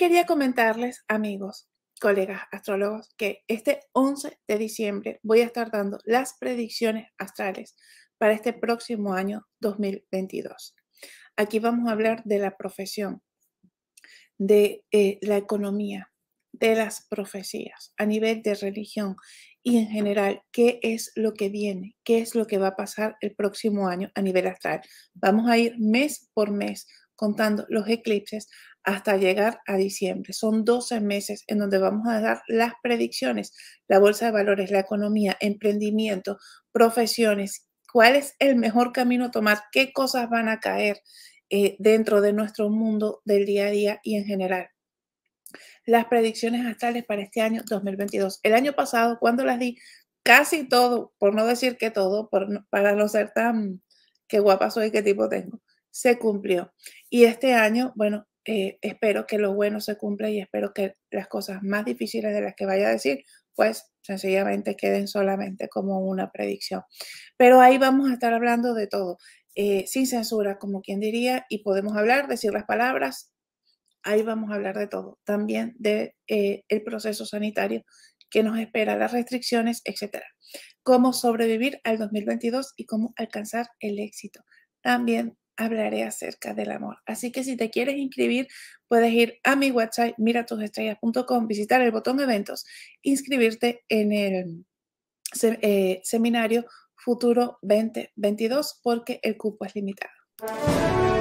Quería comentarles, amigos, colegas astrólogos, que este 11 de diciembre voy a estar dando las predicciones astrales para este próximo año 2022. Aquí vamos a hablar de la profesión, de la economía, de las profecías, a nivel de religión y en general, qué es lo que viene, qué es lo que va a pasar el próximo año a nivel astral. Vamos a ir mes por mes contando los eclipses hasta llegar a diciembre. Son 12 meses en donde vamos a dar las predicciones, la bolsa de valores, la economía, emprendimiento, profesiones, cuál es el mejor camino a tomar, qué cosas van a caer dentro de nuestro mundo del día a día y en general. Las predicciones astrales para este año 2022. El año pasado, cuando las di, casi todo, por no decir que todo, para no ser tan qué guapa soy, qué tipo tengo, se cumplió. Y este año, bueno, espero que lo bueno se cumpla y espero que las cosas más difíciles de las que vaya a decir, pues sencillamente queden solamente como una predicción. Pero ahí vamos a estar hablando de todo, sin censura, como quien diría, y podemos hablar, decir las palabras. Ahí vamos a hablar de todo, también de el proceso sanitario que nos espera, las restricciones, etcétera. Cómo sobrevivir al 2022 y cómo alcanzar el éxito. También hablaré acerca del amor. Así que si te quieres inscribir, puedes ir a mi website miratusestrellas.com, visitar el botón eventos, inscribirte en el seminario Futuro 2022 porque el cupo es limitado.